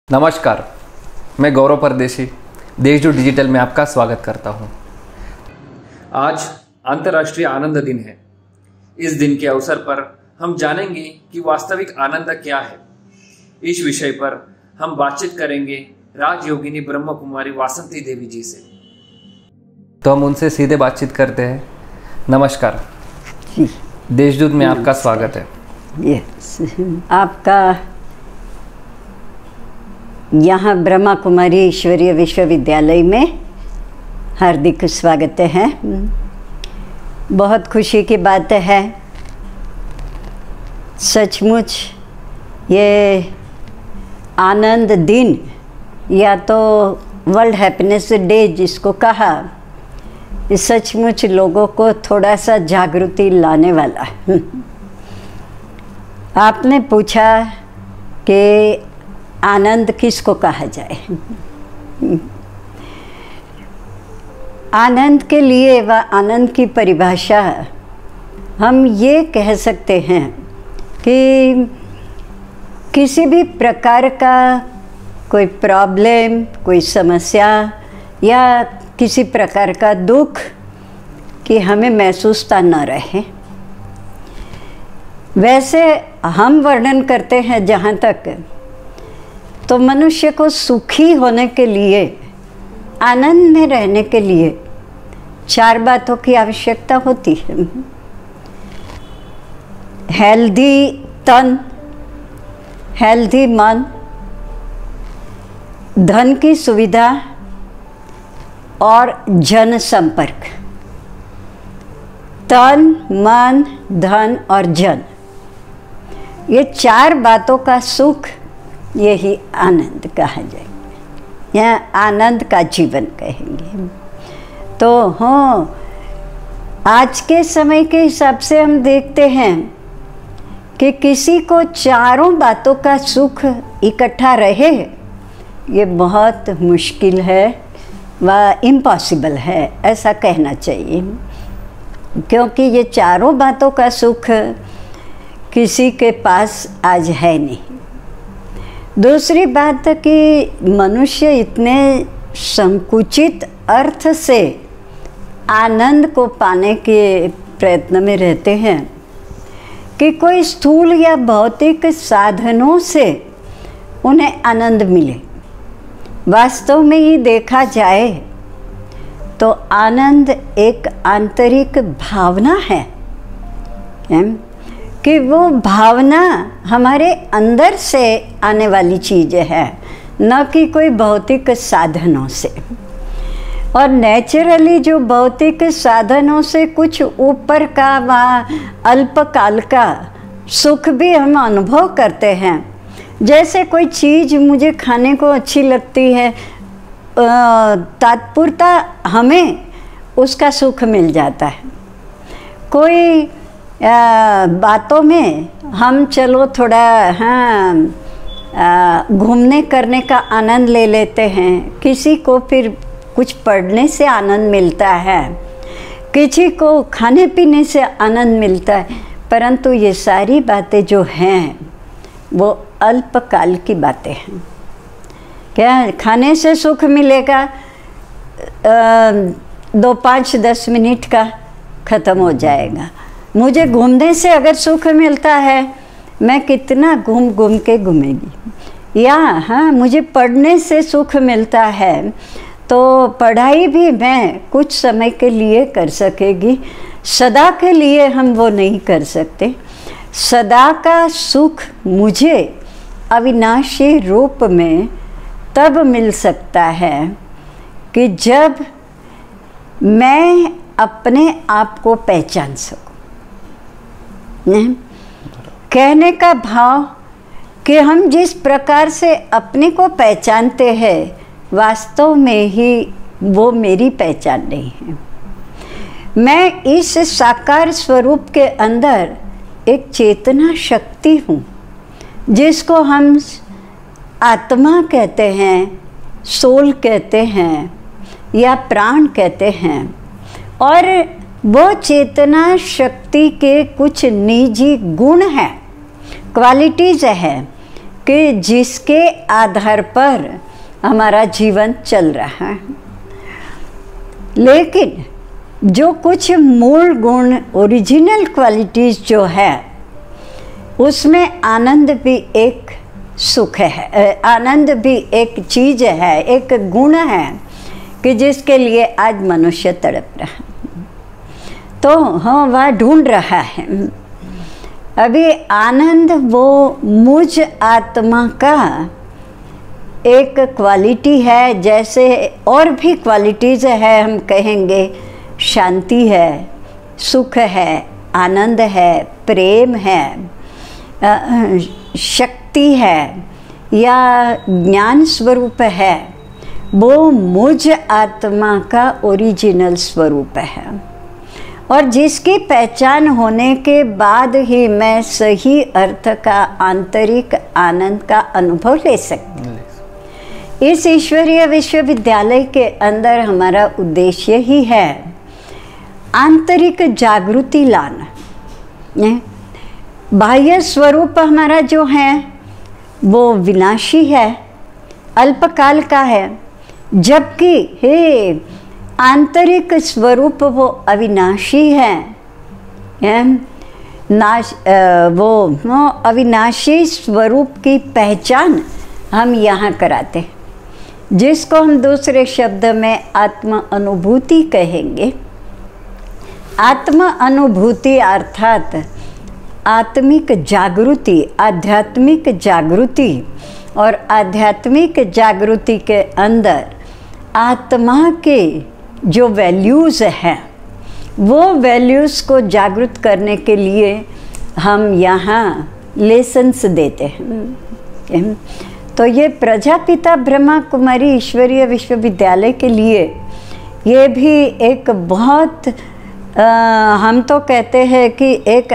नमस्कार, मैं गौरव परदेशी देशदूत डिजिटल में आपका स्वागत करता हूं। आज अंतर्राष्ट्रीय आनंद दिन है। इस दिन के अवसर पर हम जानेंगे कि वास्तविक आनंद क्या है। इस विषय पर हम बातचीत करेंगे राजयोगिनी ब्रह्म कुमारी वासंती देवी जी से। तो हम उनसे सीधे बातचीत करते हैं। नमस्कार, देशदूत में आपका स्वागत है। आपका यहाँ ब्रह्मा कुमारी ईश्वरीय विश्वविद्यालय में हार्दिक स्वागत है। बहुत खुशी की बात है। सचमुच ये आनंद दिन या तो वर्ल्ड हैप्पीनेस डे जिसको कहा, सचमुच लोगों को थोड़ा सा जागृति लाने वाला है। आपने पूछा कि आनंद किसको कहा जाए। आनंद के लिए व आनंद की परिभाषा हम ये कह सकते हैं कि किसी भी प्रकार का कोई प्रॉब्लम, कोई समस्या या किसी प्रकार का दुख कि हमें महसूसता न रहे। वैसे हम वर्णन करते हैं जहाँ तक, तो मनुष्य को सुखी होने के लिए, आनंद में रहने के लिए 4 बातों की आवश्यकता होती है। हेल्दी तन, हेल्दी मन, धन की सुविधा और जन संपर्क। तन, मन, धन और जन, ये 4 बातों का सुख, यही आनंद कहा जाएगा या आनंद का जीवन कहेंगे। तो हाँ, आज के समय के हिसाब से हम देखते हैं कि किसी को 4 बातों का सुख इकट्ठा रहे, ये बहुत मुश्किल है व इम्पॉसिबल है, ऐसा कहना चाहिए। क्योंकि ये 4 बातों का सुख किसी के पास आज है नहीं। दूसरी बात कि मनुष्य इतने संकुचित अर्थ से आनंद को पाने के प्रयत्न में रहते हैं कि कोई स्थूल या भौतिक साधनों से उन्हें आनंद मिले। वास्तव में ही देखा जाए तो आनंद एक आंतरिक भावना है कि वो भावना हमारे अंदर से आने वाली चीज़ है, न कि कोई भौतिक साधनों से। और नेचुरली जो भौतिक साधनों से कुछ ऊपर का व अल्पकाल का सुख भी हम अनुभव करते हैं। जैसे कोई चीज़ मुझे खाने को अच्छी लगती है, तत्पूर्ता हमें उसका सुख मिल जाता है। कोई बातों में हम चलो थोड़ा घूमने करने का आनंद ले लेते हैं। किसी को फिर कुछ पढ़ने से आनंद मिलता है, किसी को खाने पीने से आनंद मिलता है। परंतु ये सारी बातें जो हैं वो अल्पकाल की बातें हैं। क्या खाने से सुख मिलेगा? 2, 5, 10 मिनट का ख़त्म हो जाएगा। मुझे घूमने से अगर सुख मिलता है, मैं कितना घूम घूम के घूमेगी। या हाँ, मुझे पढ़ने से सुख मिलता है तो पढ़ाई भी मैं कुछ समय के लिए कर सकेगी। सदा के लिए हम वो नहीं कर सकते। सदा का सुख मुझे अविनाशी रूप में तब मिल सकता है कि जब मैं अपने आप को पहचान सकूं। कहने का भाव कि हम जिस प्रकार से अपने को पहचानते हैं, वास्तव में ही वो मेरी पहचान नहीं है। मैं इस साकार स्वरूप के अंदर एक चेतना शक्ति हूँ, जिसको हम आत्मा कहते हैं, सोल कहते हैं या प्राण कहते हैं। और वो चेतना शक्ति के कुछ निजी गुण हैं, क्वालिटीज़ हैं कि जिसके आधार पर हमारा जीवन चल रहा है। लेकिन जो कुछ मूल गुण, ओरिजिनल क्वालिटीज़ जो है, उसमें आनंद भी एक सुख है, आनंद भी एक चीज़ है, एक गुण है कि जिसके लिए आज मनुष्य तड़प रहा है। तो हाँ, वह ढूंढ रहा है। अभी आनंद वो मुझ आत्मा का एक क्वालिटी है, जैसे और भी क्वालिटीज़ है। हम कहेंगे शांति है, सुख है, आनंद है, प्रेम है, शक्ति है या ज्ञान स्वरूप है, वो मुझ आत्मा का ओरिजिनल स्वरूप है। और जिसकी पहचान होने के बाद ही मैं सही अर्थ का आंतरिक आनंद का अनुभव ले सकती हूँ। इस ईश्वरीय विश्वविद्यालय के अंदर हमारा उद्देश्य ही है आंतरिक जागृति लाना। बाह्य स्वरूप हमारा जो है वो विनाशी है, अल्पकाल का है, जबकि हे आंतरिक स्वरूप वो अविनाशी है। वो अविनाशी स्वरूप की पहचान हम यहाँ कराते हैं, जिसको हम दूसरे शब्द में आत्म अनुभूति कहेंगे। आत्म अनुभूति अर्थात आत्मिक जागृति, आध्यात्मिक जागृति, और आध्यात्मिक जागृति के अंदर आत्मा के जो वैल्यूज़ हैं, वो वैल्यूज़ को जागृत करने के लिए हम यहाँ लेसन्स देते हैं। तो ये प्रजापिता ब्रह्मा कुमारी ईश्वरीय विश्वविद्यालय के लिए ये भी एक बहुत हम तो कहते हैं कि एक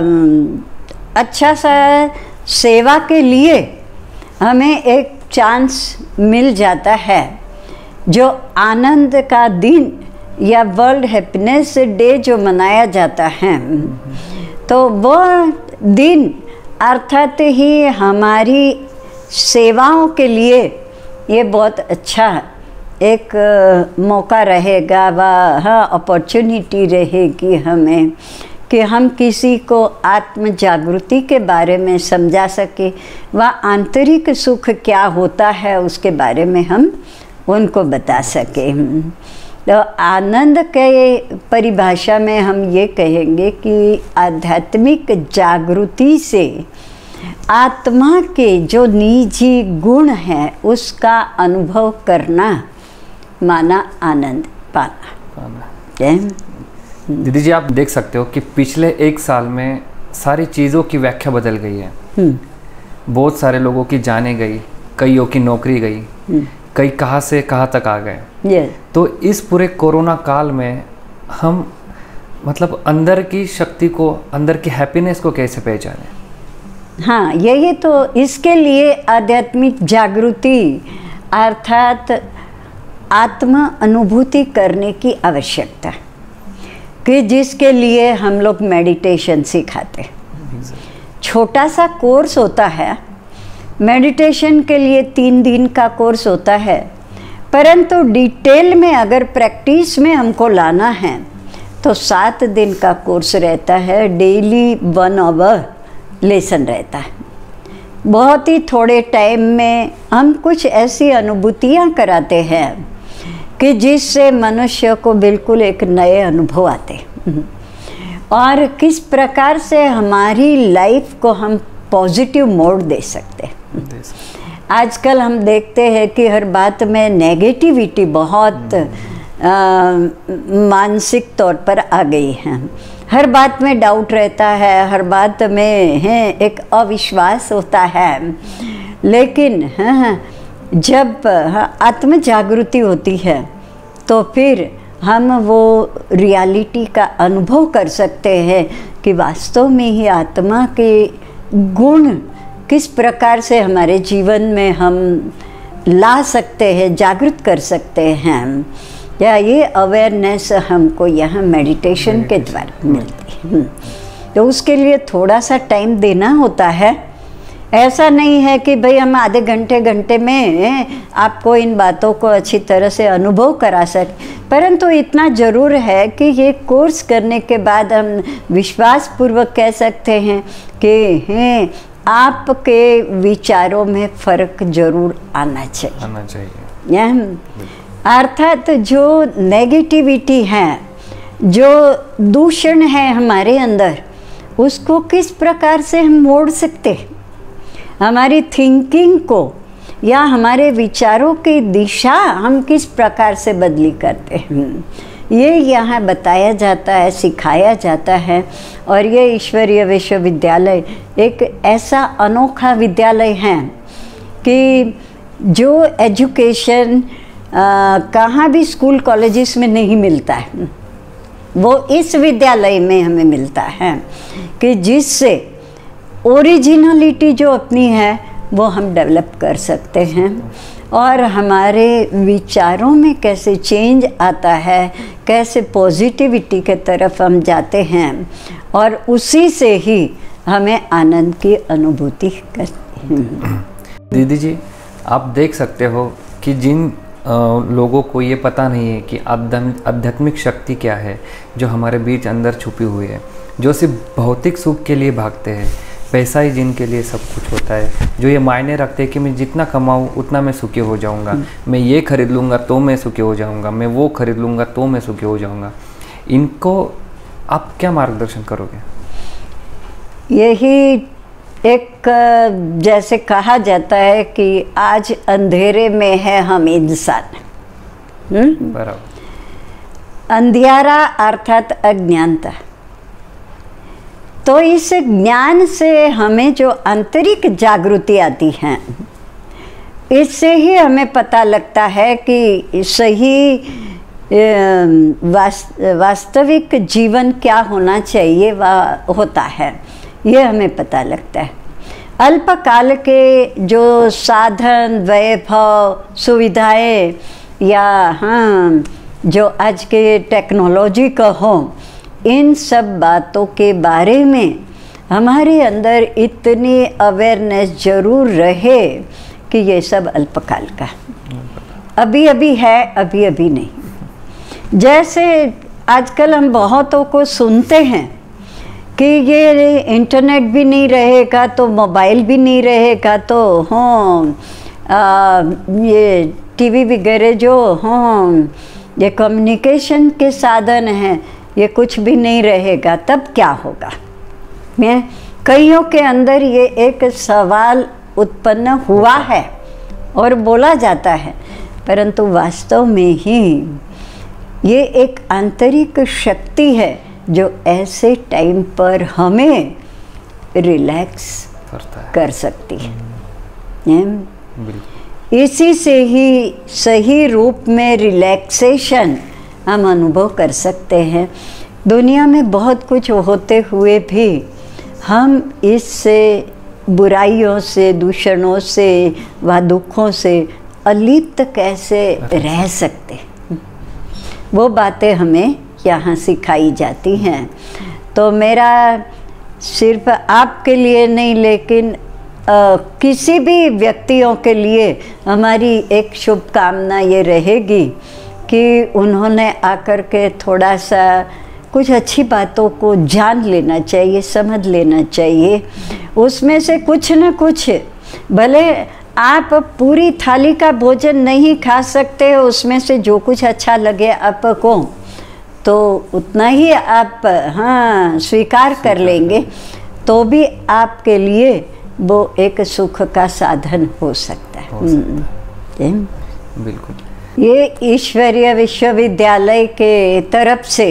अच्छा सा सेवा के लिए हमें एक चांस मिल जाता है। जो आनंद का दिन या वर्ल्ड हैप्पीनेस डे जो मनाया जाता है, तो वो दिन अर्थात ही हमारी सेवाओं के लिए ये बहुत अच्छा एक मौका रहेगा, वह अपॉर्चुनिटी रहेगी हमें कि हम किसी को आत्म जागृति के बारे में समझा सके, वह आंतरिक सुख क्या होता है उसके बारे में हम उनको बता सके। तो आनंद के परिभाषा में हम ये कहेंगे कि आध्यात्मिक जागृति से आत्मा के जो निजी गुण हैं उसका अनुभव करना माना आनंद पाना। दीदी जी, आप देख सकते हो कि पिछले एक साल में सारी चीज़ों की व्याख्या बदल गई है। बहुत सारे लोगों की जाने गई, कईयों की नौकरी गई, कई कहाँ से कहाँ तक आ गए। तो इस पूरे कोरोना काल में हम मतलब अंदर की शक्ति को, अंदर की हैप्पीनेस को कैसे पहचानें? हाँ, यही तो इसके लिए आध्यात्मिक जागृति अर्थात आत्म अनुभूति करने की आवश्यकता है, कि जिसके लिए हम लोग मेडिटेशन सिखाते हैं। छोटा सा कोर्स होता है मेडिटेशन के लिए, 3 दिन का कोर्स होता है, परंतु डिटेल में अगर प्रैक्टिस में हमको लाना है तो 7 दिन का कोर्स रहता है। डेली 1 आवर लेसन रहता है। बहुत ही थोड़े टाइम में हम कुछ ऐसी अनुभूतियाँ कराते हैं कि जिससे मनुष्य को बिल्कुल एक नए अनुभव आते, और किस प्रकार से हमारी लाइफ को हम पॉजिटिव मोड़ दे सकते हैं। आजकल हम देखते हैं कि हर बात में नेगेटिविटी बहुत मानसिक तौर पर आ गई है। हर बात में डाउट रहता है, हर बात में एक अविश्वास होता है। लेकिन जब आत्म जागृति होती है तो फिर हम वो रियलिटी का अनुभव कर सकते हैं कि वास्तव में ही आत्मा के गुण किस प्रकार से हमारे जीवन में हम ला सकते हैं, जागृत कर सकते हैं। या ये अवेयरनेस हमको यहाँ मेडिटेशन के द्वारा मिलती है। तो उसके लिए थोड़ा सा टाइम देना होता है। ऐसा नहीं है कि भाई हम आधे घंटे में आपको इन बातों को अच्छी तरह से अनुभव करा सकें, परंतु इतना ज़रूर है कि ये कोर्स करने के बाद हम विश्वास पूर्वक कह सकते हैं कि आपके विचारों में फ़र्क ज़रूर आना चाहिए। अर्थात जो नेगेटिविटी है, जो दूषण है हमारे अंदर, उसको किस प्रकार से हम मोड़ सकते हैं, हमारी थिंकिंग को या हमारे विचारों की दिशा हम किस प्रकार से बदली करते हैं, ये यहाँ बताया जाता है, सिखाया जाता है। और ये ईश्वरीय विश्वविद्यालय एक ऐसा अनोखा विद्यालय है कि जो एजुकेशन कहाँ भी स्कूल कॉलेजेस में नहीं मिलता है, वो इस विद्यालय में हमें मिलता है, कि जिससे ओरिजिनलिटी जो अपनी है वो हम डेवलप कर सकते हैं और हमारे विचारों में कैसे चेंज आता है, कैसे पॉजिटिविटी के तरफ हम जाते हैं और उसी से ही हमें आनंद की अनुभूति करते हैं। दीदी जी, आप देख सकते हो कि जिन लोगों को ये पता नहीं है कि आध्यात्मिक शक्ति क्या है जो हमारे बीच अंदर छुपी हुई है, जो सिर्फ भौतिक सुख के लिए भागते हैं, पैसा ही जिनके लिए सब कुछ होता है, जो ये मायने रखते हैं कि मैं जितना कमाऊँ उतना मैं सुखी हो जाऊँगा, मैं ये खरीद लूँगा तो मैं सुखी हो जाऊँगा, मैं वो खरीद लूँगा तो मैं सुखी हो जाऊँगा, इनको आप क्या मार्गदर्शन करोगे? यही एक जैसे कहा जाता है कि आज अंधेरे में है हम इंसान, बराबर। अंधियारा अर्थात अज्ञानता। तो इस ज्ञान से हमें जो आंतरिक जागृति आती है, इससे ही हमें पता लगता है कि सही वास्तविक जीवन क्या होना चाहिए वह होता है, ये हमें पता लगता है। अल्पकाल के जो साधन, वैभव, सुविधाएं या जो आज के टेक्नोलॉजी का हो, इन सब बातों के बारे में हमारे अंदर इतनी अवेयरनेस जरूर रहे कि ये सब अल्पकाल का अभी अभी है, अभी अभी नहीं। जैसे आजकल हम बहुतों को सुनते हैं कि ये इंटरनेट भी नहीं रहेगा तो मोबाइल भी नहीं रहेगा तो ये टीवी वगैरह जो ये कम्युनिकेशन के साधन हैं, ये कुछ भी नहीं रहेगा, तब क्या होगा? मैं कईयों के अंदर ये एक सवाल उत्पन्न हुआ है और बोला जाता है, परंतु वास्तव में ही ये एक आंतरिक शक्ति है जो ऐसे टाइम पर हमें रिलैक्स कर सकती है। इसी से ही सही रूप में रिलैक्सेशन हम अनुभव कर सकते हैं। दुनिया में बहुत कुछ होते हुए भी हम इससे, बुराइयों से, दूषणों से व दुखों से अलिप्त कैसे रह सकते, वो बातें हमें यहाँ सिखाई जाती हैं। तो मेरा सिर्फ आपके लिए नहीं, लेकिन किसी भी व्यक्तियों के लिए हमारी एक शुभकामना ये रहेगी कि उन्होंने आकर के थोड़ा सा कुछ अच्छी बातों को जान लेना चाहिए, समझ लेना चाहिए। उसमें से कुछ न कुछ, भले आप पूरी थाली का भोजन नहीं खा सकते, उसमें से जो कुछ अच्छा लगे आपको तो उतना ही आप स्वीकार कर लेंगे, तो भी आपके लिए वो एक सुख का साधन हो सकता है। बिल्कुल। ये ईश्वरीय विश्वविद्यालय के तरफ से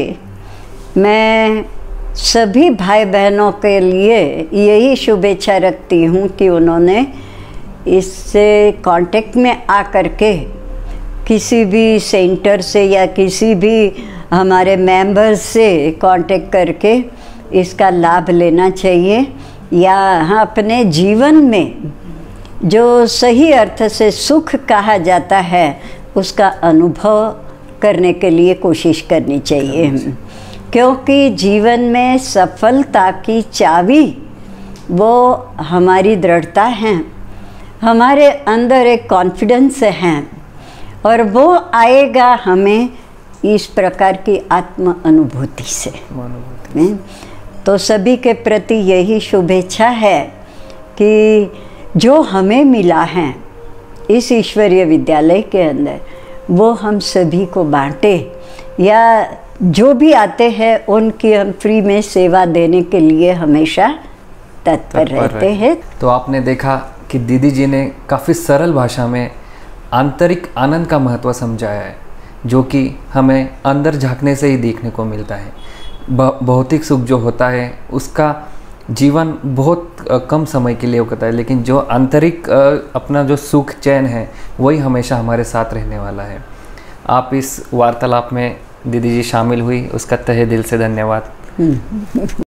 मैं सभी भाई बहनों के लिए यही शुभेच्छा रखती हूँ कि उन्होंने इससे कांटेक्ट में आकर के किसी भी सेंटर से या किसी भी हमारे मेंबर्स से कांटेक्ट करके इसका लाभ लेना चाहिए, या अपने जीवन में जो सही अर्थ से सुख कहा जाता है उसका अनुभव करने के लिए कोशिश करनी चाहिए। क्योंकि जीवन में सफलता की चाबी वो हमारी दृढ़ता है, हमारे अंदर एक कॉन्फिडेंस है, और वो आएगा हमें इस प्रकार की आत्म अनुभूति से। तो सभी के प्रति यही शुभेच्छा है कि जो हमें मिला है इस ईश्वरीय विद्यालय के अंदर, वो हम सभी को बांटे, या जो भी आते हैं उनकी हम फ्री में सेवा देने के लिए हमेशा तत्पर रहते हैं। तो आपने देखा कि दीदी जी ने काफ़ी सरल भाषा में आंतरिक आनंद का महत्व समझाया है, जो कि हमें अंदर झांकने से ही देखने को मिलता है। भौतिक सुख जो होता है उसका जीवन बहुत कम समय के लिए होता है, लेकिन जो आंतरिक अपना जो सुख चैन है वही हमेशा हमारे साथ रहने वाला है। आप इस वार्तालाप में दीदी जी शामिल हुई, उसका तहे दिल से धन्यवाद।